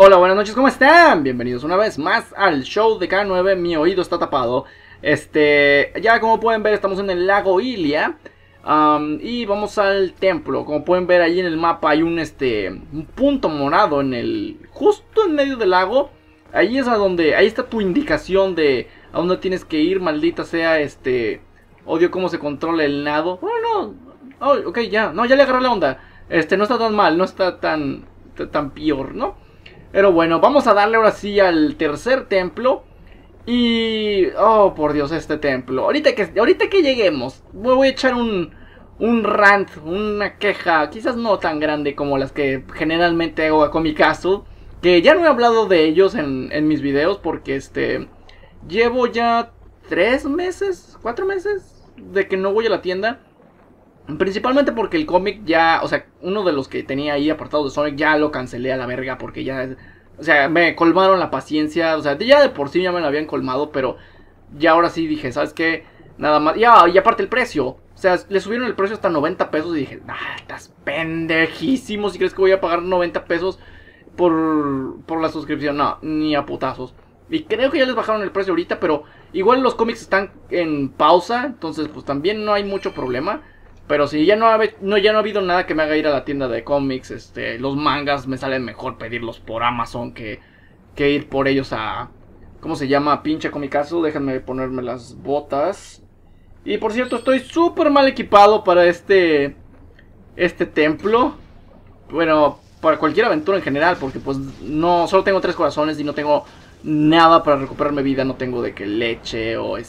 Hola, buenas noches, ¿cómo están? Bienvenidos una vez más al show de K9, mi oído está tapado. Ya como pueden ver estamos en el lago Ilia. Y vamos al templo. Como pueden ver ahí en el mapa hay un punto morado justo en medio del lago. Ahí es ahí está tu indicación de a dónde tienes que ir, maldita sea, odio cómo se controla el nado. Bueno, no, ok, ya le agarré la onda. No está tan mal, no está tan peor, ¿no? Pero bueno, vamos a darle ahora sí al tercer templo. Y... oh, por Dios, este templo. Ahorita que lleguemos, voy a echar un rant, una queja, quizás no tan grande como las que generalmente hago a Comic Castle. Que ya no he hablado de ellos en mis videos porque llevo ya 3 meses, 4 meses de que no voy a la tienda. Principalmente porque el cómic ya, o sea, uno de los que tenía ahí apartados de Sonic ya lo cancelé a la verga porque ya, o sea, me colmaron la paciencia, o sea, ya de por sí ya me lo habían colmado, pero ya ahora sí dije, ¿sabes qué? Nada más, y aparte el precio, o sea, le subieron el precio hasta 90 pesos y dije, estás pendejísimo si crees que voy a pagar 90 pesos por la suscripción, no, ni a putazos. Y creo que ya les bajaron el precio ahorita, pero igual los cómics están en pausa, entonces pues también no hay mucho problema. Pero sí, ya no ha habido nada que me haga ir a la tienda de cómics. Los mangas me salen mejor pedirlos por Amazon que ir por ellos a... ¿cómo se llama? Pinche Comicazo. Déjenme ponerme las botas. Y por cierto, estoy súper mal equipado para este templo. Bueno, para cualquier aventura en general. Porque pues no, solo tengo 3 corazones y no tengo nada para recuperarme vida. No tengo de que leche o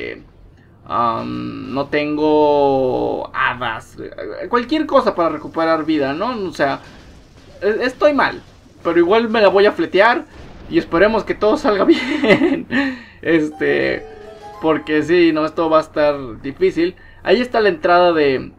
no tengo hadas, cualquier cosa para recuperar vida, ¿no? O sea, estoy mal, pero igual me la voy a fletear y esperemos que todo salga bien. Porque sí, no, esto va a estar difícil. Ahí está la entrada del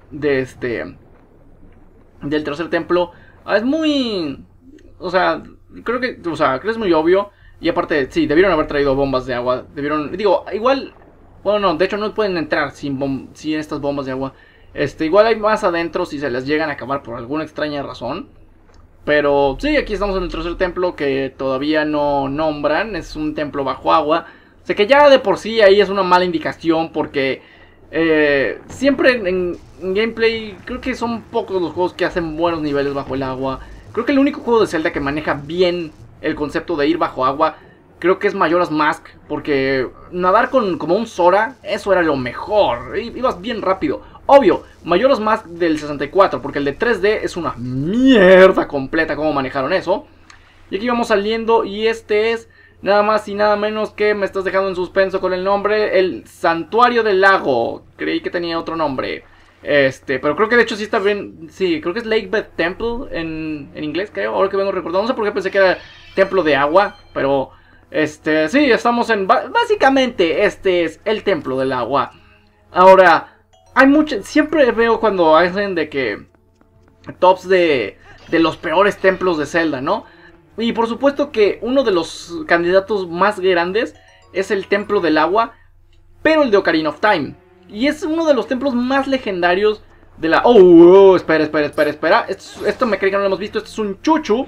tercer templo. Es muy, o sea, creo que es muy obvio. Y aparte, sí, debieron haber traído bombas de agua. Igual. Bueno, no, de hecho no pueden entrar sin estas bombas de agua. Igual hay más adentro si se les llegan a acabar por alguna extraña razón. Pero sí, aquí estamos en el tercer templo que todavía no nombran. Es un templo bajo agua. O sea que ya de por sí ahí es una mala indicación porque siempre en gameplay creo que son pocos los juegos que hacen buenos niveles bajo el agua. Creo que el único juego de Zelda que maneja bien el concepto de ir bajo agua creo que es Majora's Mask, porque nadar como un Sora, eso era lo mejor, ibas bien rápido. Obvio, Majora's Mask del 64, porque el de 3D es una mierda completa cómo manejaron eso. Y aquí vamos saliendo y es nada más y nada menos que, me estás dejando en suspenso con el nombre, el Santuario del Lago. Creí que tenía otro nombre. Pero creo que de hecho sí está bien, sí, creo que es Lakebed Temple en inglés, creo, ahora que vengo recordando. No sé por qué pensé que era Templo de Agua, pero... sí, estamos básicamente, este es el templo del agua. Ahora, siempre veo cuando hacen de que tops de los peores templos de Zelda, ¿no? Y por supuesto que uno de los candidatos más grandes es el templo del agua, pero el de Ocarina of Time. Y es uno de los templos más legendarios de la... Oh, espera. Esto me cree que no lo hemos visto, esto es un chuchu.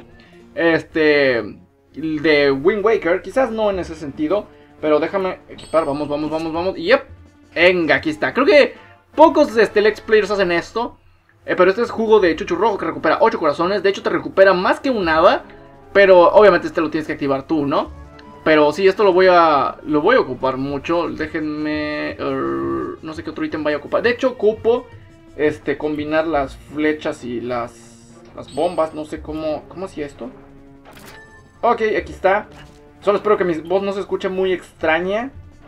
De Wind Waker, quizás no en ese sentido, pero déjame equipar, vamos, y yep, venga, aquí está. Creo que pocos Let's Players hacen esto, pero este es jugo de chuchu rojo que recupera 8 corazones, de hecho te recupera más que un hada, pero obviamente lo tienes que activar tú, ¿no? Pero sí, esto lo voy a ocupar mucho, déjenme, no sé qué otro ítem vaya a ocupar, de hecho ocupo, combinar las flechas y las bombas, no sé cómo hacía esto. Ok, aquí está. Solo espero que mi voz no se escuche muy extraña.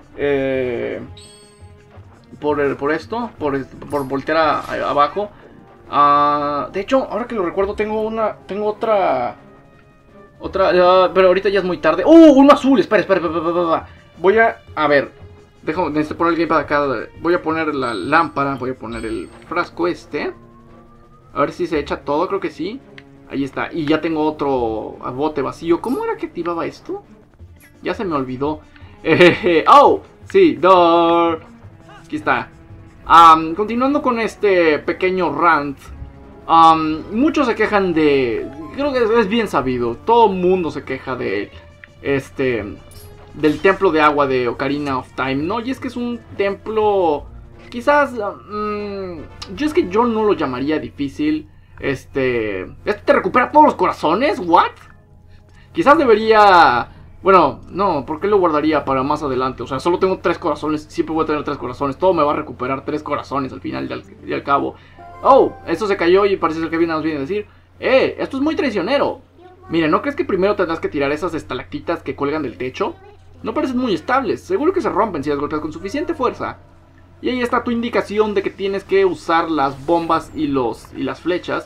Por voltear abajo. De hecho, ahora que lo recuerdo, tengo otra. Pero ahorita ya es muy tarde. Uno azul. Espera. Voy a ver. Necesito poner el gamepad acá. Voy a poner la lámpara. Voy a poner el frasco A ver si se echa todo, creo que sí. Ahí está, y ya tengo otro bote vacío. ¿Cómo era que activaba esto? Ya se me olvidó. Oh, sí, door. Aquí está. Continuando con este pequeño rant. Muchos se quejan de... creo que es bien sabido. Todo el mundo se queja de del templo de agua de Ocarina of Time, ¿no? Y es que es un templo, quizás, yo no lo llamaría difícil. ¿Este te recupera todos los corazones? ¿What? Quizás debería... Bueno, no, ¿por qué lo guardaría para más adelante? O sea, solo tengo 3 corazones, siempre voy a tener 3 corazones. Todo me va a recuperar 3 corazones al final y al cabo. Oh, esto se cayó y parece ser que nos viene a decir: esto es muy traicionero. Mira, ¿no crees que primero tendrás que tirar esas estalactitas que cuelgan del techo? No parecen muy estables, seguro que se rompen si las golpeas con suficiente fuerza. Y ahí está tu indicación de que tienes que usar las bombas y las flechas.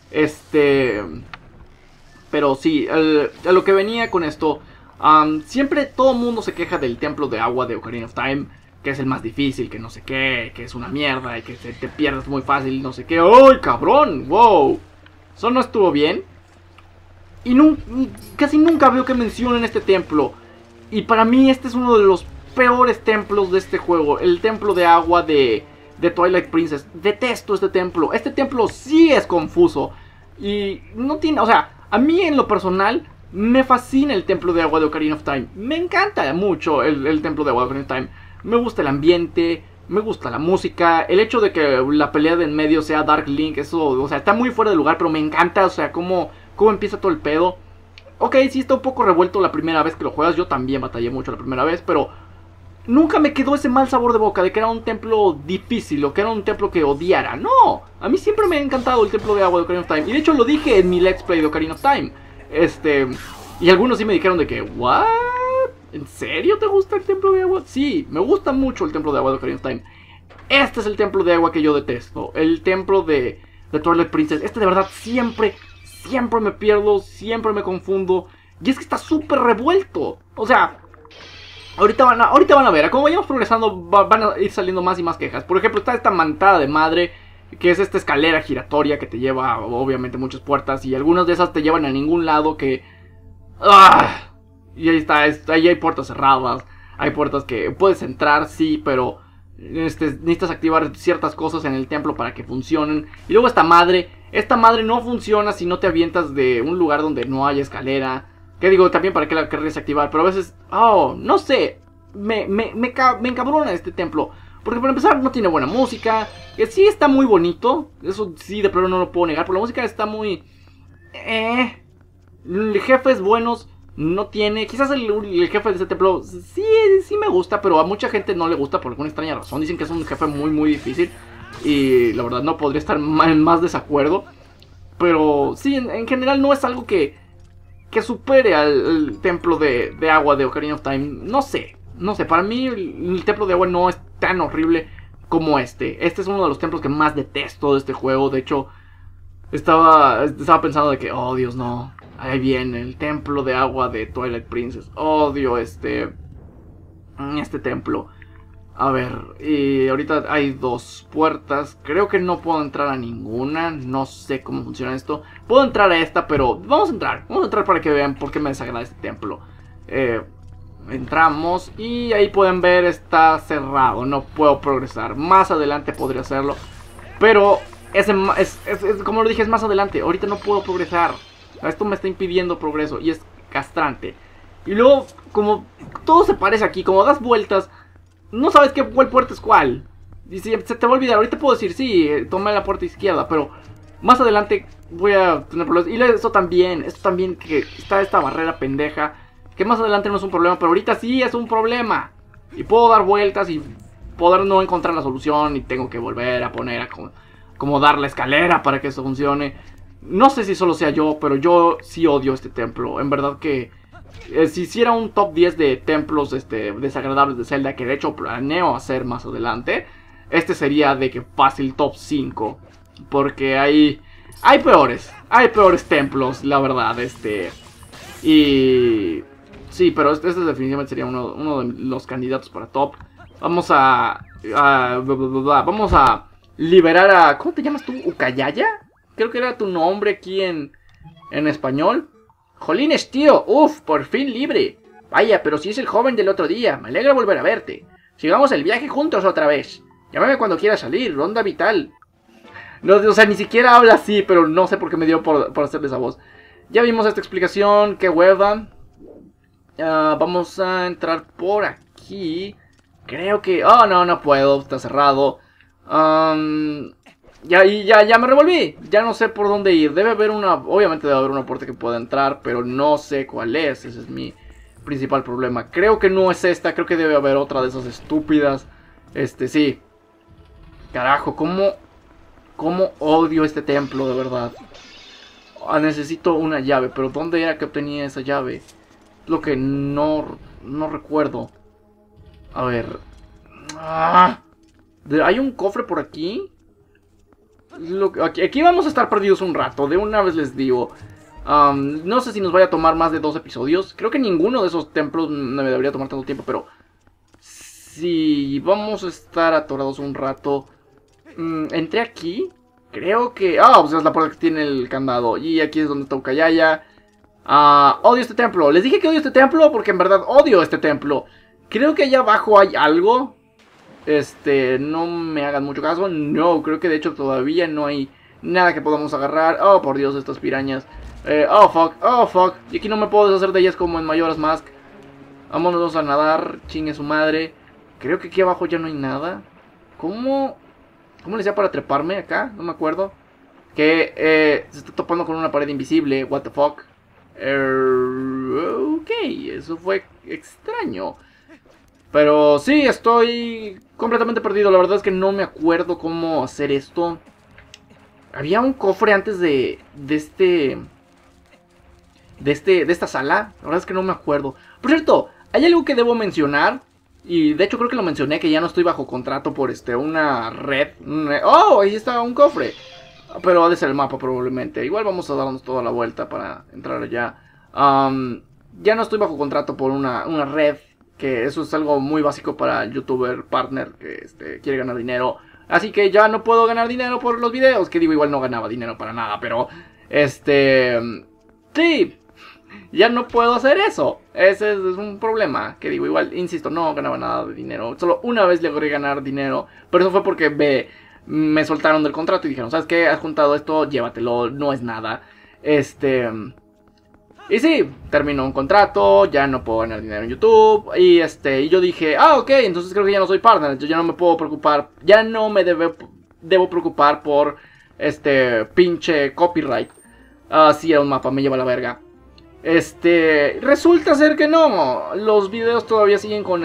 Pero sí, a lo que venía con esto, siempre todo el mundo se queja del templo de agua de Ocarina of Time, que es el más difícil, que no sé qué, que es una mierda y que te pierdes muy fácil, no sé qué. ¡Ay, cabrón! ¡Wow! Eso no estuvo bien. Y casi nunca veo que mencionen este templo. Y para mí este es uno de los peores templos de este juego. El templo de agua de Twilight Princess. Detesto este templo. Este templo sí es confuso. Y no tiene... O sea, a mí en lo personal me fascina el templo de agua de Ocarina of Time. Me encanta mucho el templo de agua de Ocarina of Time. Me gusta el ambiente, me gusta la música. El hecho de que la pelea de en medio sea Dark Link, eso, o sea, está muy fuera de lugar, pero me encanta, o sea, cómo empieza todo el pedo. Ok, sí está un poco revuelto la primera vez que lo juegas. Yo también batallé mucho la primera vez, pero nunca me quedó ese mal sabor de boca de que era un templo difícil o que era un templo que odiara. No, a mí siempre me ha encantado el templo de agua de Ocarina of Time. Y de hecho lo dije en mi Let's Play de Ocarina of Time. Y algunos sí me dijeron de que, ¿what? ¿En serio te gusta el templo de agua? Sí, me gusta mucho el templo de agua de Ocarina of Time. Este es el templo de agua que yo detesto. El templo de Twilight Princess. De verdad siempre me pierdo, siempre me confundo. Y es que está súper revuelto. O sea, ahorita van a ver, como vayamos progresando van a ir saliendo más y más quejas. Por ejemplo, está esta mantada de madre, que es esta escalera giratoria que te lleva obviamente muchas puertas. Y algunas de esas te llevan a ningún lado que... Y ahí está, ahí hay puertas cerradas. Hay puertas que puedes entrar, sí, pero necesitas activar ciertas cosas en el templo para que funcionen. Y luego esta madre no funciona si no te avientas de un lugar donde no haya escalera. Que digo, también para qué la querrías activar, pero a veces, no sé, me encabrona este templo. Porque para empezar no tiene buena música, que sí está muy bonito, eso sí de plano no lo puedo negar, pero la música está muy... Jefes buenos no tiene. Quizás el jefe de este templo sí me gusta, pero a mucha gente no le gusta por alguna extraña razón. Dicen que es un jefe muy difícil. Y la verdad no podría estar en más desacuerdo. Pero sí, en general no es algo que supere al templo de agua de Ocarina of Time. No sé, para mí el templo de agua no es tan horrible como este. Este es uno de los templos que más detesto de este juego. De hecho, estaba pensando de que, oh Dios, no, ahí viene el templo de agua de Twilight Princess. Odio este templo. A ver, y ahorita hay 2 puertas. Creo que no puedo entrar a ninguna. No sé cómo funciona esto. Puedo entrar a esta, pero vamos a entrar para que vean por qué me desagrada este templo. Entramos y ahí pueden ver, está cerrado. No puedo progresar. Más adelante podría hacerlo, pero como lo dije, es más adelante. Ahorita no puedo progresar. Esto me está impidiendo progreso y es castrante. Y luego, como todo se parece aquí, como das vueltas, no sabes cuál puerta es cuál. Y se te va a olvidar. Ahorita puedo decir, sí, tomé la puerta izquierda, pero más adelante voy a tener problemas. Y esto también, que está esta barrera pendeja, que más adelante no es un problema, pero ahorita sí es un problema. Y puedo dar vueltas y poder no encontrar la solución, y tengo que volver a poner, acomodar la escalera para que eso funcione. No sé si solo sea yo, pero yo sí odio este templo. En verdad que si hiciera un top 10 de templos desagradables de Zelda, que de hecho planeo hacer más adelante, este sería de que fácil top 5. Porque hay peores templos, la verdad. Y sí, pero este definitivamente sería uno de los candidatos para top. Vamos a liberar a... ¿Cómo te llamas tú? ¿Ukayaya? Creo que era tu nombre aquí en español. Jolines, tío, por fin libre. Vaya, pero si es el joven del otro día. Me alegra volver a verte. Sigamos el viaje juntos otra vez. Llámame cuando quieras salir, ronda vital. No, o sea, ni siquiera habla así, pero no sé por qué me dio por hacerle esa voz. Ya vimos esta explicación, qué hueva. Vamos a entrar por aquí. Creo que... Oh, no, no puedo, está cerrado. Ya me revolví. Ya no sé por dónde ir. Debe haber una... Obviamente debe haber una puerta que pueda entrar, pero no sé cuál es. Ese es mi principal problema. Creo que no es esta, creo que debe haber otra de esas estúpidas. Sí. Carajo, ¿cómo odio este templo, de verdad? Necesito una llave, pero ¿dónde era que obtenía esa llave? Lo que no recuerdo. A ver. ¿Hay un cofre por aquí? Aquí vamos a estar perdidos un rato, de una vez les digo. No sé si nos vaya a tomar más de 2 episodios. Creo que ninguno de esos templos me debería tomar tanto tiempo, pero... Sí, vamos a estar atorados un rato. Entré aquí. Creo que... pues es la puerta que tiene el candado. Y aquí es donde está Ukayaya. Odio este templo. Les dije que odio este templo porque en verdad odio este templo. Creo que allá abajo hay algo. No me hagan mucho caso. No, creo que de hecho todavía no hay nada que podamos agarrar. Oh, por Dios, estas pirañas. Oh, fuck. Y aquí no me puedo deshacer de ellas como en Majora's Mask. Vámonos a nadar. Chingue su madre. Creo que aquí abajo ya no hay nada. ¿Cómo le hacía para treparme acá? No me acuerdo. Que se está topando con una pared invisible. What the fuck. Ok, eso fue extraño. Pero sí, estoy completamente perdido. La verdad es que no me acuerdo cómo hacer esto. Había un cofre antes de esta sala. La verdad es que no me acuerdo. Por cierto, hay algo que debo mencionar. Y de hecho creo que lo mencioné, que ya no estoy bajo contrato por una red. Oh, ahí está un cofre. Pero ha de ser el mapa probablemente. Igual vamos a darnos toda la vuelta para entrar allá. Ya no estoy bajo contrato por una red. Que eso es algo muy básico para el youtuber partner que quiere ganar dinero. Así que ya no puedo ganar dinero por los videos. Que digo, igual no ganaba dinero para nada. Pero, sí, ya no puedo hacer eso. Ese es un problema. Que digo, igual, insisto, no ganaba nada de dinero. Solo una vez logré ganar dinero. Pero eso fue porque me soltaron del contrato y dijeron, ¿sabes qué? Has juntado esto, llévatelo, no es nada. Y sí, terminó un contrato, ya no puedo ganar dinero en YouTube. Y yo dije, ok, entonces creo que ya no soy partner. Yo ya no me puedo preocupar, ya no me debo preocupar por pinche copyright. Sí, era un mapa, me lleva la verga. Resulta ser que no. Los videos todavía siguen con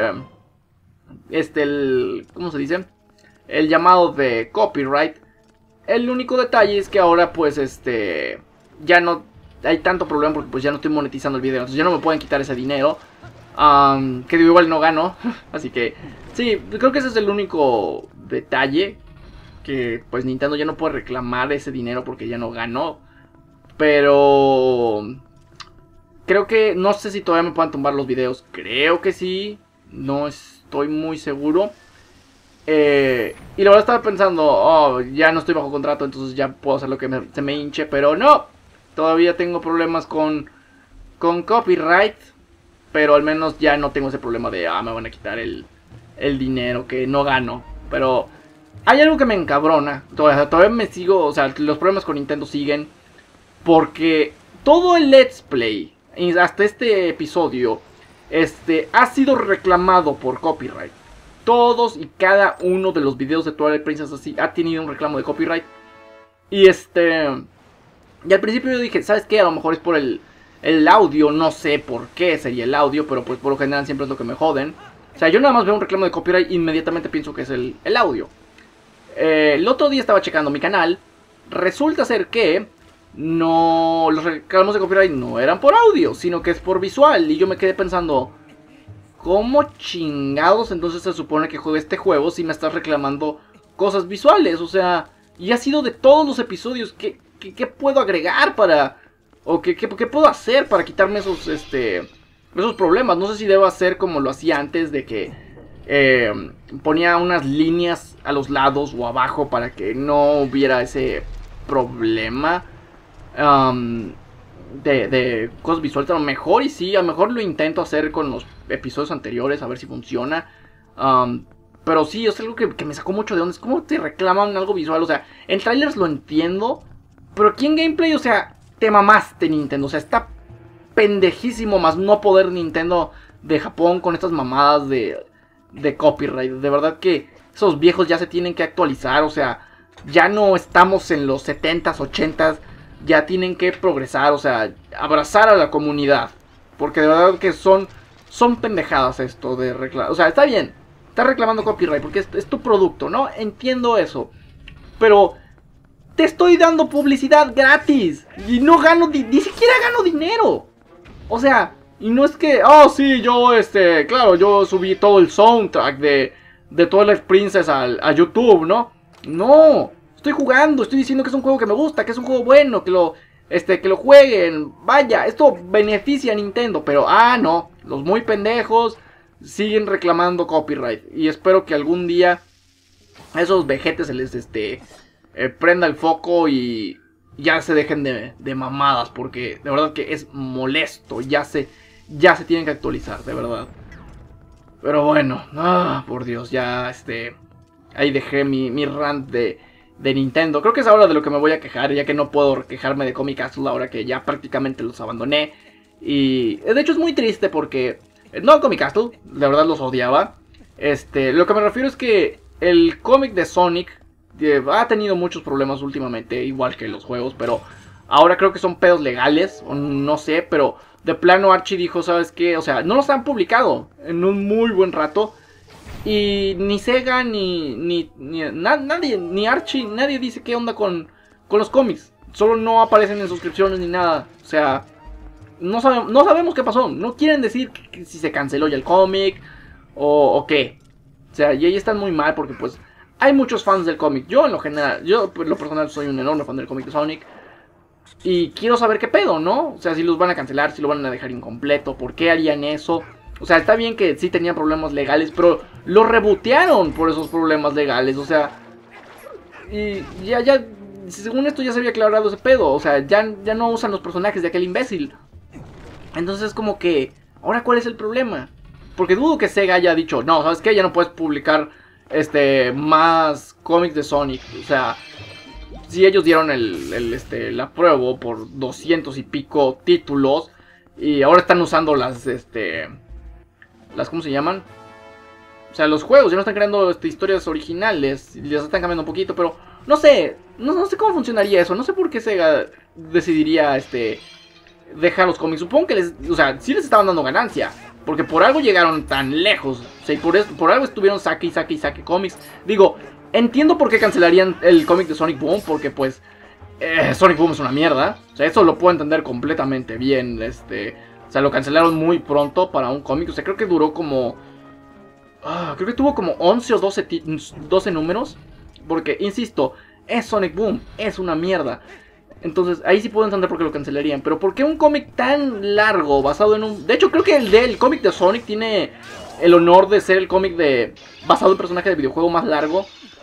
¿cómo se dice? El llamado de copyright. El único detalle es que ahora pues ya no hay tanto problema porque pues ya no estoy monetizando el video. Entonces ya no me pueden quitar ese dinero. Que digo, igual no gano. Así que sí, creo que ese es el único detalle. Que pues Nintendo ya no puede reclamar ese dinero porque ya no ganó. Pero creo que no sé si todavía me puedan tumbar los videos. Creo que sí. No estoy muy seguro. Y la verdad estaba pensando, ya no estoy bajo contrato, entonces ya puedo hacer lo que se me hinche. Pero no. Todavía tengo problemas con copyright. Pero al menos ya no tengo ese problema de, me van a quitar el dinero que no gano. Pero hay algo que me encabrona. Todavía me sigo, o sea, los problemas con Nintendo siguen. Porque todo el Let's Play, hasta este episodio, ha sido reclamado por copyright. Todos y cada uno de los videos de Twilight Princess así ha tenido un reclamo de copyright. Y y al principio yo dije, ¿sabes qué? A lo mejor es por el audio, no sé por qué sería el audio, pero pues por lo general siempre es lo que me joden. O sea, yo nada más veo un reclamo de copyright e inmediatamente pienso que es el audio. El otro día estaba checando mi canal. Resulta ser que los reclamos de copyright no eran por audio, sino que es por visual. Y yo me quedé pensando, ¿cómo chingados entonces se supone que juegue este juego si me estás reclamando cosas visuales? O sea, y ha sido de todos los episodios. ¿Qué puedo agregar para... o qué puedo hacer para quitarme esos problemas? No sé si debo hacer como lo hacía antes, de que ponía unas líneas a los lados o abajo para que no hubiera ese problema de cosas visuales. A lo mejor, y sí, a lo mejor lo intento hacer con los episodios anteriores, a ver si funciona. Pero sí, es algo que me sacó mucho de onda. Es como te reclaman algo visual. O sea, en trailers lo entiendo, pero aquí en gameplay, o sea, te mamaste, Nintendo. O sea, está pendejísimo más no poder Nintendo de Japón con estas mamadas de copyright. De verdad que esos viejos ya se tienen que actualizar. O sea, ya no estamos en los 70s, 80s. Ya tienen que progresar. O sea, abrazar a la comunidad. Porque de verdad que son pendejadas esto de reclamar. O sea, está bien. Estás reclamando copyright porque es tu producto, ¿no? Entiendo eso. Pero te estoy dando publicidad gratis. Y no gano, ni siquiera gano dinero. O sea, y no es que, oh sí, yo claro, yo subí todo el soundtrack de Twilight Princess a YouTube, ¿no? No, estoy jugando, estoy diciendo que es un juego que me gusta, que es un juego bueno, que lo jueguen. Vaya, esto beneficia a Nintendo, pero no, los muy pendejos siguen reclamando copyright. Y espero que algún día a esos vejetes se les prenda el foco y ya se dejen de mamadas, porque de verdad que es molesto. Ya se tienen que actualizar, de verdad. Pero bueno, por Dios, ya ahí dejé mi rant de Nintendo. Creo que es ahora de lo que me voy a quejar, ya que no puedo quejarme de Comic Castle ahora que ya prácticamente los abandoné. Y de hecho es muy triste porque no Comic Castle, la verdad los odiaba. Lo que me refiero es que el cómic de Sonic ha tenido muchos problemas últimamente, igual que los juegos, pero ahora creo que son pedos legales, o no sé, pero de plano Archie dijo, ¿sabes qué? O sea, no los han publicado en un muy buen rato. Y ni Sega, nadie, ni Archie, nadie dice qué onda con los cómics. Solo no aparecen en suscripciones ni nada. O sea, no sabemos qué pasó. No quieren decir que si se canceló ya el cómic o qué. O sea, y ahí están muy mal porque pues hay muchos fans del cómic. Yo en lo general, yo en lo personal soy un enorme fan del cómic de Sonic. Y quiero saber qué pedo, ¿no? O sea, si los van a cancelar, si lo van a dejar incompleto, ¿por qué harían eso? O sea, está bien que sí tenían problemas legales, pero lo rebotearon por esos problemas legales. O sea, y ya, según esto ya se había aclarado ese pedo. O sea, ya no usan los personajes de aquel imbécil. Entonces como que, ¿ahora cuál es el problema? Porque dudo que Sega haya dicho, no, ¿sabes qué? Ya no puedes publicar más cómics de Sonic. O sea, si ellos dieron la prueba por 200 y pico títulos y ahora están usando las ¿cómo se llaman? O sea, los juegos ya no están creando historias originales y les están cambiando un poquito, pero no sé cómo funcionaría eso. No sé por qué Sega decidiría dejar los cómics. Supongo que sí les estaban dando ganancia, porque por algo llegaron tan lejos. O sea, y por algo estuvieron saque cómics. Digo, entiendo por qué cancelarían el cómic de Sonic Boom, porque pues Sonic Boom es una mierda. O sea, eso lo puedo entender completamente bien. O sea, lo cancelaron muy pronto para un cómic. O sea, creo que duró como... creo que tuvo como 11 o 12 números. Porque, insisto, es Sonic Boom, es una mierda. Entonces, ahí sí puedo entender por qué lo cancelarían. Pero ¿por qué un cómic tan largo basado en un... De hecho, creo que el cómic de Sonic tiene el honor de ser el cómic basado en personaje de videojuego más largo.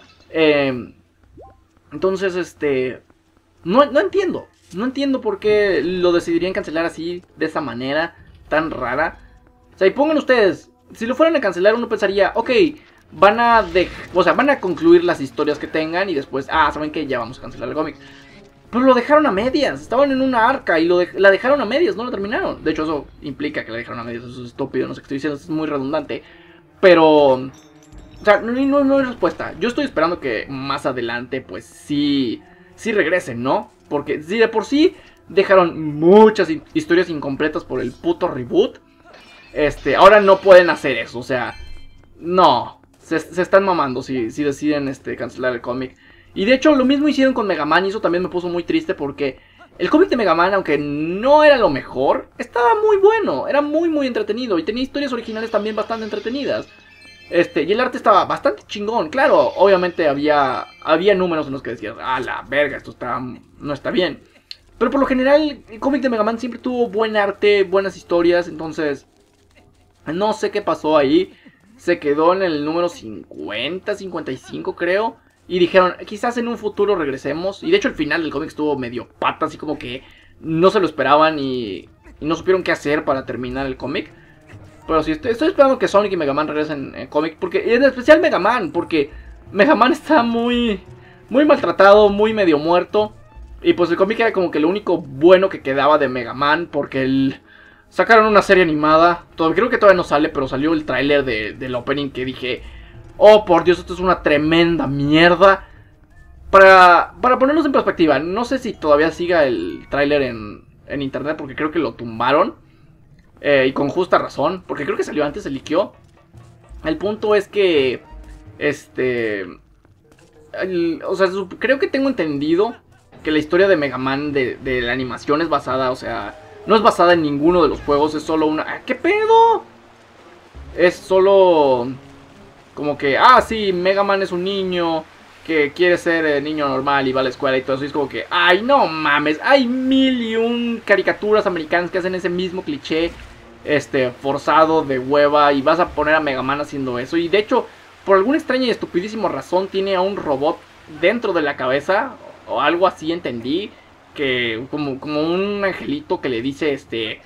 Entonces, no entiendo. No entiendo por qué lo decidirían cancelar así, de esa manera tan rara. O sea, y pongan ustedes, si lo fueran a cancelar uno pensaría, ok, van a concluir las historias que tengan y después, ¿saben qué? Ya vamos a cancelar el cómic. Pero lo dejaron a medias, estaban en una arca y la dejaron a medias, no lo terminaron. De hecho, eso implica que la dejaron a medias, eso es estúpido, no sé qué estoy diciendo, es muy redundante. Pero, o sea, no hay respuesta. Yo estoy esperando que más adelante, pues sí regresen, ¿no? Porque si de por sí dejaron muchas historias incompletas por el puto reboot, ahora no pueden hacer eso, o sea, no, se están mamando si deciden cancelar el cómic. Y de hecho lo mismo hicieron con Mega Man y eso también me puso muy triste porque el cómic de Mega Man, aunque no era lo mejor, estaba muy bueno, era muy entretenido y tenía historias originales también bastante entretenidas. Y el arte estaba bastante chingón. Claro, obviamente había números en los que decías, la verga, esto no está bien. Pero por lo general, el cómic de Mega Man siempre tuvo buen arte, buenas historias. Entonces, no sé qué pasó ahí. Se quedó en el número 50, 55 creo. Y dijeron, quizás en un futuro regresemos. Y de hecho el final del cómic estuvo medio pata, así como que no se lo esperaban y no supieron qué hacer para terminar el cómic. Pero sí, estoy esperando que Sonic y Mega Man regresen en cómic. Porque, en especial Mega Man, porque Mega Man está muy maltratado, muy medio muerto. Y pues el cómic era como que lo único bueno que quedaba de Mega Man, porque sacaron una serie animada. Creo que todavía no sale, pero salió el tráiler del opening que dije, oh por Dios, esto es una tremenda mierda. Para ponernos en perspectiva, no sé si todavía siga el tráiler en internet, porque creo que lo tumbaron. Y con justa razón, porque creo que salió antes, se liqueó. El punto es que, o sea, creo que tengo entendido que la historia de Mega Man de la animación es basada, o sea, no es basada en ninguno de los juegos, es solo una... ¿Qué pedo? Es solo como que, sí, Mega Man es un niño que quiere ser niño normal y va a la escuela y todo eso. Y es como que, ay, no mames, hay 1001 caricaturas americanas que hacen ese mismo cliché forzado de hueva, y vas a poner a Mega Man haciendo eso. Y de hecho, por alguna extraña y estupidísima razón, tiene a un robot dentro de la cabeza, o algo así entendí, que como un angelito que le dice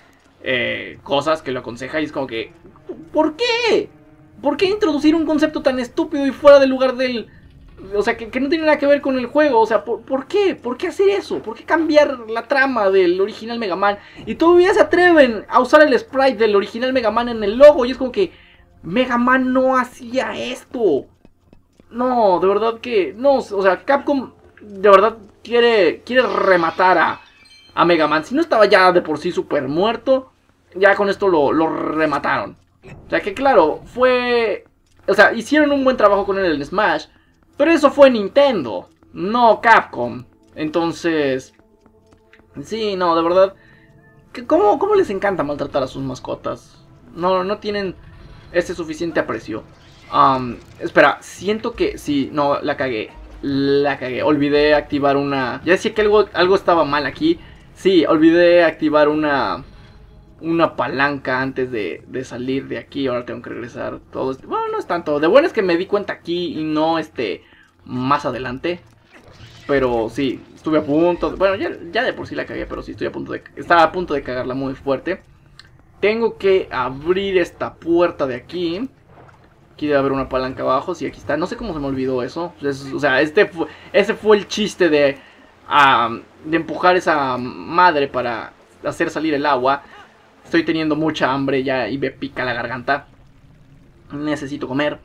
cosas, que lo aconseja. Y es como que, ¿por qué? ¿Por qué introducir un concepto tan estúpido y fuera del lugar del... O sea, que no tiene nada que ver con el juego? O sea, ¿por qué? ¿Por qué hacer eso? ¿Por qué cambiar la trama del original Mega Man? Y todavía se atreven a usar el sprite del original Mega Man en el logo. Y es como que Mega Man no hacía esto. No, de verdad que... No, o sea, Capcom de verdad quiere rematar a Mega Man. Si no estaba ya de por sí súper muerto, ya con esto lo remataron. O sea que claro, o sea, hicieron un buen trabajo con él en Smash, pero eso fue Nintendo, no Capcom. Entonces, sí, no, de verdad, ¿cómo les encanta maltratar a sus mascotas? No tienen suficiente aprecio. Espera, siento que sí, no, la cagué. Olvidé activar una... Ya decía que algo estaba mal aquí. Sí, olvidé activar una palanca antes de salir de aquí. Ahora tengo que regresar todo bueno, no es tanto. De bueno es que me di cuenta aquí y no más adelante. Pero sí, estuve a punto bueno, ya de por sí la cagué, pero sí estaba a punto de cagarla muy fuerte. Tengo que abrir esta puerta de aquí. Aquí debe haber una palanca abajo. Sí, aquí está. No sé cómo se me olvidó eso. O sea, ese fue el chiste de empujar esa madre para hacer salir el agua. Estoy teniendo mucha hambre ya y me pica la garganta. Necesito comer.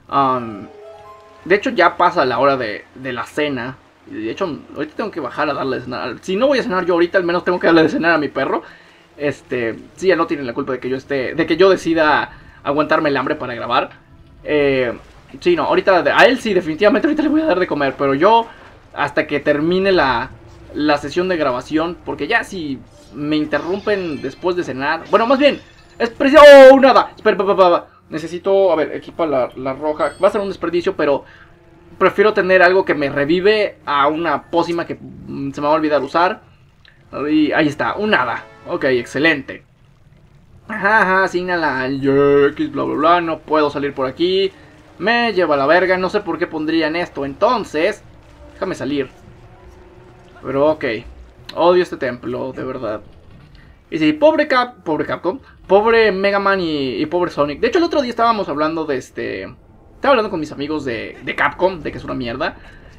De hecho ya pasa la hora de la cena. De hecho ahorita tengo que bajar a darle de cenar. Si no voy a cenar yo ahorita, al menos tengo que darle de cenar a mi perro. Sí, ya no tienen la culpa de que yo decida aguantarme el hambre para grabar. Sí, no, ahorita a él sí, definitivamente ahorita le voy a dar de comer. Pero yo, hasta que termine la sesión de grabación, porque ya si me interrumpen después de cenar... Bueno, más bien, es preciso... ¡Oh, nada! Espera, necesito... A ver, equipa la roja. Va a ser un desperdicio, pero prefiero tener algo que me revive a una pócima que se me va a olvidar usar. Y ahí está, un nada. Ok, excelente. Ajá, señala X, bla, bla, bla. No puedo salir por aquí. Me lleva a la verga. No sé por qué pondrían esto. Entonces, déjame salir. Pero ok. Odio este templo, de verdad. Y sí, pobre Capcom. Pobre Mega Man y pobre Sonic. De hecho, el otro día estábamos hablando de estaba hablando con mis amigos de Capcom, de que es una mierda.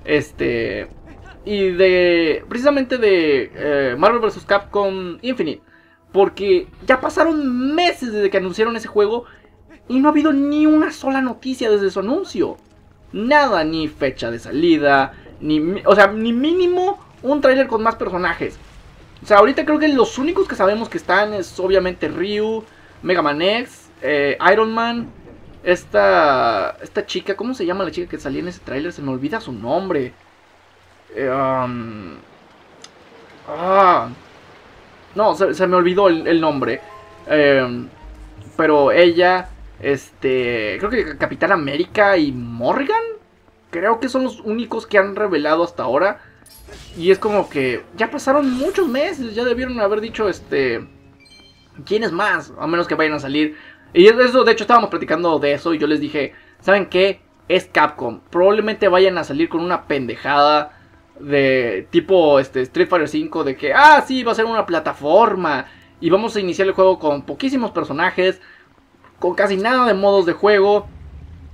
Y precisamente de Marvel vs. Capcom Infinite. Porque ya pasaron meses desde que anunciaron ese juego y no ha habido ni una sola noticia desde su anuncio. Nada, ni fecha de salida, o sea, ni mínimo un tráiler con más personajes. O sea, ahorita creo que los únicos que sabemos que están es obviamente Ryu, Mega Man X, Iron Man, esta chica, ¿cómo se llama la chica que salía en ese tráiler? Se me olvida su nombre. No, se me olvidó el nombre. Pero ella, creo que Capitán América y Morrigan, creo que son los únicos que han revelado hasta ahora. Y es como que ya pasaron muchos meses, ya debieron haber dicho, ¿quién es más? A menos que vayan a salir. Y eso, de hecho, estábamos platicando de eso y yo les dije, ¿saben qué? Es Capcom. Probablemente vayan a salir con una pendejada de tipo Street Fighter 5 de que, sí, va a ser una plataforma y vamos a iniciar el juego con poquísimos personajes, con casi nada de modos de juego.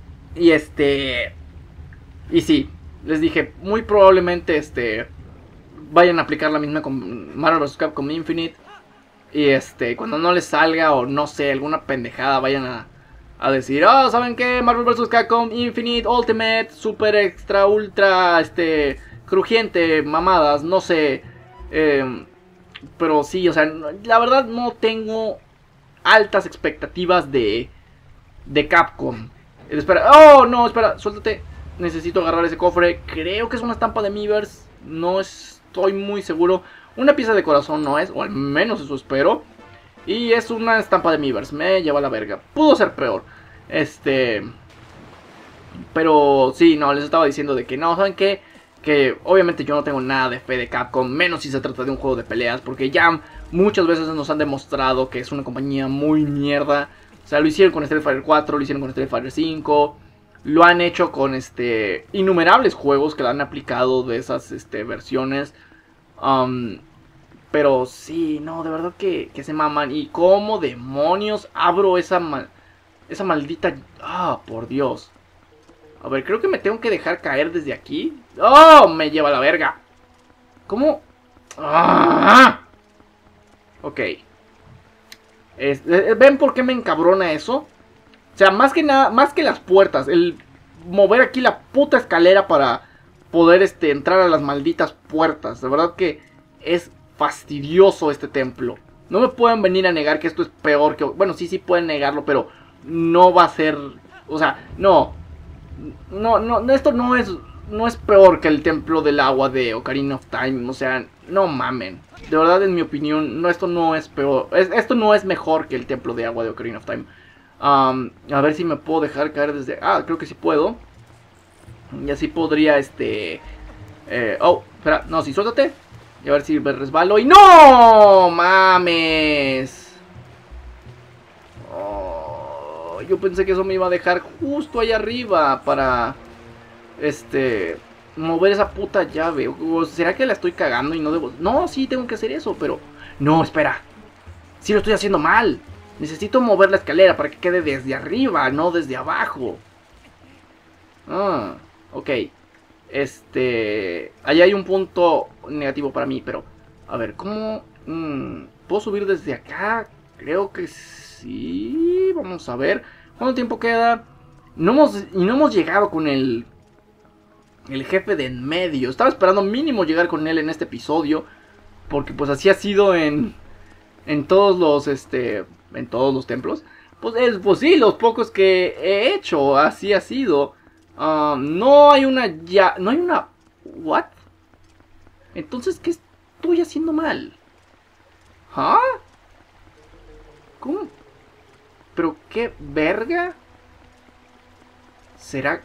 Y y sí, les dije, muy probablemente vayan a aplicar la misma con Marvel vs. Capcom Infinite. Y cuando no les salga o no sé, alguna pendejada, vayan a decir, oh, ¿saben qué? Marvel vs. Capcom Infinite, Ultimate, Super Extra, Ultra, crujiente, mamadas, no sé. Pero sí, o sea, la verdad no tengo altas expectativas de Capcom. Espera, oh, no, espera, suéltate. Necesito agarrar ese cofre. Creo que es una estampa de Miiverse. No estoy muy seguro. Una pieza de corazón no es, o al menos eso espero. Y es una estampa de Miiverse. Me lleva a la verga. Pudo ser peor. Pero sí, no, les estaba diciendo de que no, ¿saben qué? Que obviamente yo no tengo nada de fe de Capcom, menos si se trata de un juego de peleas, porque ya muchas veces nos han demostrado que es una compañía muy mierda. O sea, lo hicieron con Street Fighter 4, lo hicieron con Street Fighter 5, lo han hecho con innumerables juegos que le han aplicado de esas versiones. Pero sí, no, de verdad que se maman. Y cómo demonios abro esa maldita... Ah, por Dios. A ver, creo que me tengo que dejar caer desde aquí. ¡Oh! Me lleva a la verga. ¿Cómo? ¡Ah! Ok. ¿Ven por qué me encabrona eso? O sea, más que nada, más que las puertas, el mover aquí la puta escalera para poder entrar a las malditas puertas. De verdad que es fastidioso este templo. No me pueden venir a negar que esto es peor que... Bueno, sí pueden negarlo, pero no va a ser... O sea, no, esto no es peor que el templo del agua de Ocarina of Time. O sea, no mamen. De verdad, en mi opinión, no, esto no es peor. Esto no es mejor que el templo de agua de Ocarina of Time. A ver si me puedo dejar caer desde... Ah, creo que sí puedo. Y así podría, Oh, espera, no, sí, suéltate. Y a ver si me resbalo. ¡Y no! ¡Mames! Oh, yo pensé que eso me iba a dejar justo ahí arriba para... mover esa puta llave. ¿O será que la estoy cagando y no debo...? No, sí, tengo que hacer eso, pero... No, espera. Sí lo estoy haciendo mal. Necesito mover la escalera para que quede desde arriba, no desde abajo. Ah, ok. Allá hay un punto negativo para mí, pero... A ver, ¿cómo...? ¿Puedo subir desde acá? Creo que sí. Vamos a ver. ¿Cuánto tiempo queda? No hemos llegado con el jefe de en medio. Estaba esperando mínimo llegar con él en este episodio, porque pues así ha sido en todos los en todos los templos. Pues sí, los pocos que he hecho, así ha sido. No hay una no hay una... ¿What? Entonces, ¿qué estoy haciendo mal? ¿Ah? ¿Cómo? ¿Pero qué verga? ¿Será?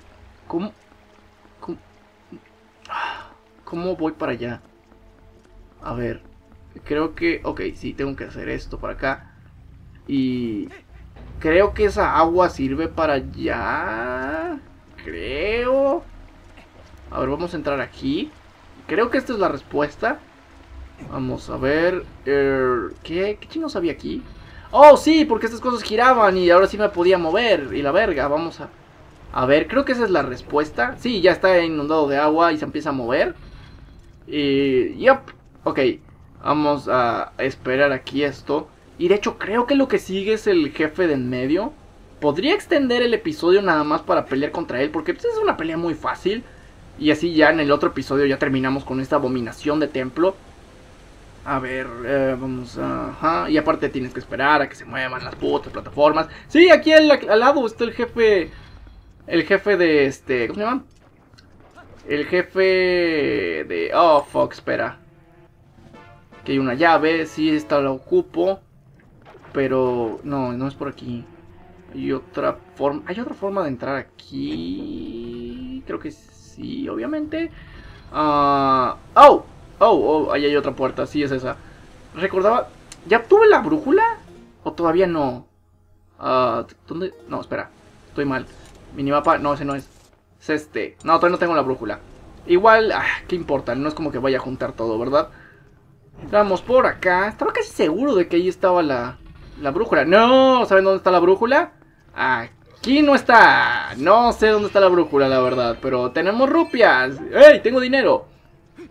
¿Cómo voy para allá? A ver, creo que... Ok, sí, tengo que hacer esto para acá. Y... creo que esa agua sirve para allá. Creo... A ver, vamos a entrar aquí. Creo que esta es la respuesta. Vamos a ver... ¿Qué chingos había aquí? Oh, sí, porque estas cosas giraban y ahora sí me podía mover. Y la verga, vamos a... A ver, creo que esa es la respuesta. Sí, ya está inundado de agua y se empieza a mover. Y... Yup. Ok. Vamos a esperar aquí esto. Y de hecho creo que lo que sigue es el jefe de en medio. Podría extender el episodio nada más para pelear contra él, porque pues, es una pelea muy fácil. Y así ya en el otro episodio ya terminamos con esta abominación de templo. A ver, vamos a... Ajá. Y aparte tienes que esperar a que se muevan las putas plataformas. Sí, aquí al lado está el jefe... El jefe de ¿cómo se llama? El jefe de... Oh, fuck, espera. Que hay una llave, sí, esta la ocupo. Pero... No es por aquí. Hay otra forma de entrar aquí. Creo que sí, obviamente. Oh, ahí hay otra puerta, sí es esa. Recordaba... ¿Ya obtuve la brújula? ¿O todavía no? ¿Dónde? No, espera, estoy mal. Minimapa, no, ese no es. Es no, todavía no tengo la brújula. Igual, ¿qué importa? No es como que vaya a juntar todo, ¿verdad? Vamos por acá. Estaba casi seguro de que ahí estaba la brújula. No, ¿saben dónde está la brújula? Aquí no está. No sé dónde está la brújula, la verdad. Pero tenemos rupias. ¡Ey! Tengo dinero.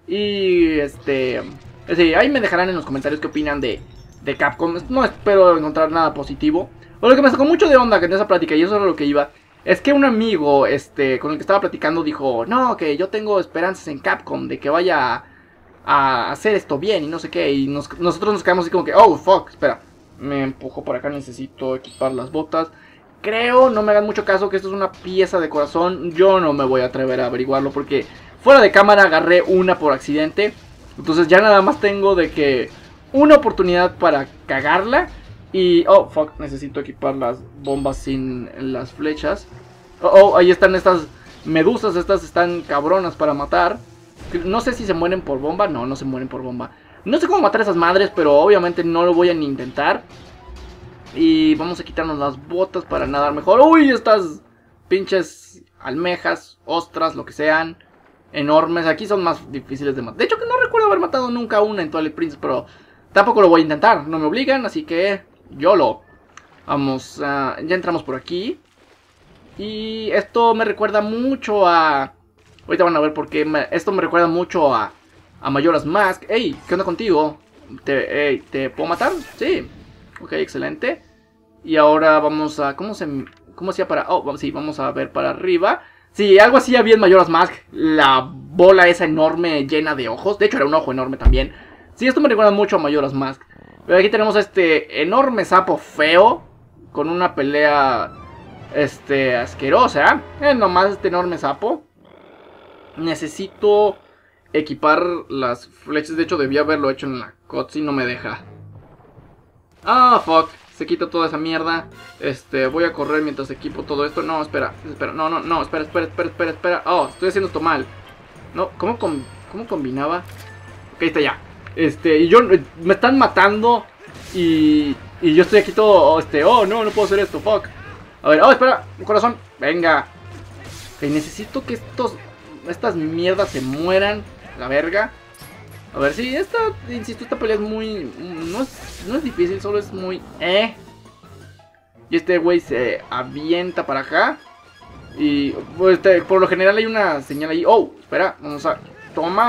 Y sí, ahí me dejarán en los comentarios qué opinan de Capcom. No espero encontrar nada positivo. Pero lo que me sacó mucho de onda en esa plática, y eso era lo que iba, es que un amigo con el que estaba platicando dijo, no, que yo tengo esperanzas en Capcom de que vaya a hacer esto bien y no sé qué. Y nosotros nos quedamos así como que, oh, fuck, espera, me empujó por acá, necesito equipar las botas. Creo, no me hagan mucho caso, que esto es una pieza de corazón. Yo no me voy a atrever a averiguarlo porque fuera de cámara agarré una por accidente. Entonces ya nada más tengo de que una oportunidad para cagarla. Y, oh, fuck, necesito equipar las bombas sin las flechas. Oh, ahí están estas medusas, estas están cabronas para matar. No sé si se mueren por bomba, no se mueren por bomba. No sé cómo matar a esas madres, pero obviamente no lo voy a ni intentar. Y vamos a quitarnos las botas para nadar mejor. Uy, estas pinches almejas, ostras, lo que sean, enormes. Aquí son más difíciles de matar. De hecho, que no recuerdo haber matado nunca una en Twilight Princess, pero tampoco lo voy a intentar. No me obligan, así que YOLO. Vamos, ya entramos por aquí. Y esto me recuerda mucho a... Ahorita van a ver por qué. Esto me recuerda mucho a Majora's Mask. Ey, ¿qué onda contigo? ¿Te puedo matar? Sí. Ok, excelente. Y ahora vamos a... ¿Cómo hacía para...? Oh, sí, vamos a ver para arriba. Sí, algo así había en Majora's Mask. La bola esa enorme llena de ojos. De hecho, era un ojo enorme también. Sí, esto me recuerda mucho a Majora's Mask. Pero aquí tenemos este enorme sapo feo. Con una pelea... asquerosa. Nomás este enorme sapo. Necesito equipar las flechas. De hecho, debía haberlo hecho en la cutscene. No me deja. Ah, fuck. Se quita toda esa mierda. Voy a correr mientras equipo todo esto. No, espera. No, espera. Oh, estoy haciendo esto mal. No, ¿cómo combinaba? Ok, está ya. Y yo... Me están matando. Y yo estoy aquí todo... oh, no puedo hacer esto, fuck. A ver, oh, espera, un corazón. Venga. Ok, necesito que estas mierdas se mueran. La verga. A ver, sí, insisto, esta pelea es muy... No es difícil, solo es muy... Y este güey se avienta para acá. Y pues, por lo general hay una señal ahí. Oh, espera, vamos a... Toma.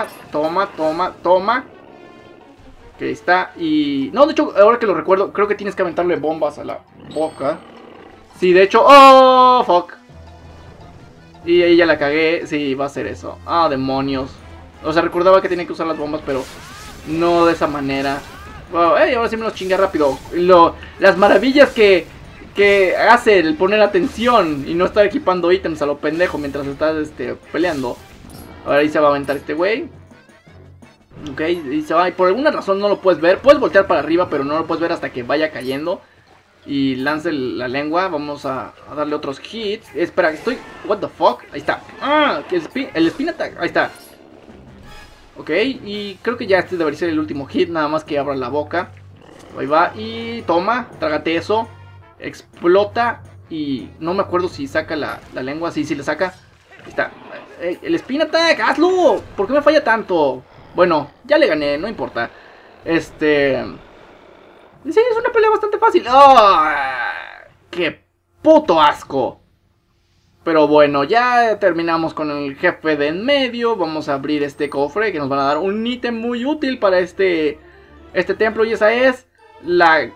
Ok, está. Y... No, de hecho, ahora que lo recuerdo, creo que tienes que aventarle bombas a la boca. Sí, de hecho... ¡Oh, fuck! Y ahí ya la cagué. Sí, va a ser eso. Ah, demonios. O sea, recordaba que tenía que usar las bombas, pero no de esa manera. Wow, ahora sí me los chingué rápido. Las maravillas que hace el poner atención y no estar equipando ítems a lo pendejo mientras estás peleando. Ahora ahí se va a aventar este güey. Ok, y se va. Y por alguna razón no lo puedes ver. Puedes voltear para arriba, pero no lo puedes ver hasta que vaya cayendo. Y lance la lengua. Vamos a darle otros hits. Espera, estoy... What the fuck? Ahí está. Ah, el spin attack. Ahí está. Ok, y creo que ya debería ser el último hit. Nada más que abra la boca. Ahí va, y toma, trágate eso. Explota. Y no me acuerdo si saca la lengua. Sí, le saca. Ahí está. El spin attack, hazlo. ¿Por qué me falla tanto? Bueno, ya le gané, no importa. Sí, es una pelea bastante fácil. ¡Oh! ¡Qué puto asco! Pero bueno, ya terminamos con el jefe de en medio. Vamos a abrir este cofre que nos van a dar un ítem muy útil para este templo. Y esa es la...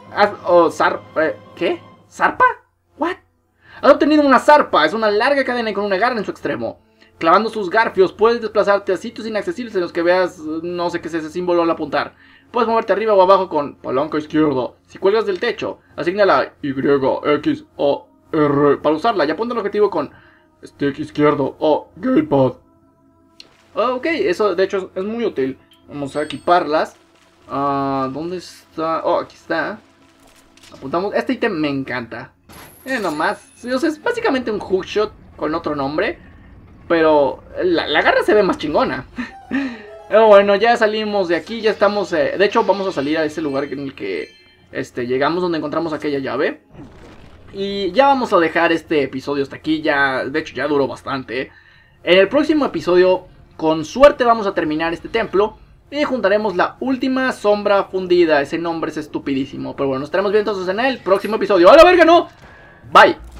¿Qué? ¿Zarpa? ¿What? Has obtenido una zarpa. Es una larga cadena con una garra en su extremo. Clavando sus garfios puedes desplazarte a sitios inaccesibles en los que veas... No sé qué es ese símbolo al apuntar. Puedes moverte arriba o abajo con palanca izquierda. Si cuelgas del techo, asigna la Y, X o R para usarla. Y apunta el objetivo con stick izquierdo o gamepad. Ok, eso de hecho es muy útil. Vamos a equiparlas. ¿Dónde está? Oh, aquí está. Apuntamos. Este ítem me encanta. Nomás. O sea, es básicamente un hookshot con otro nombre. Pero la garra se ve más chingona. Pero bueno, ya salimos de aquí. Ya estamos... de hecho, vamos a salir a ese lugar en el que llegamos, donde encontramos aquella llave. Y ya vamos a dejar este episodio hasta aquí. Ya, de hecho, ya duró bastante. En el próximo episodio, con suerte, vamos a terminar este templo. Y juntaremos la última sombra fundida. Ese nombre es estupidísimo. Pero bueno, nos estaremos viendo entonces en el próximo episodio. ¡A la verga, no! Bye.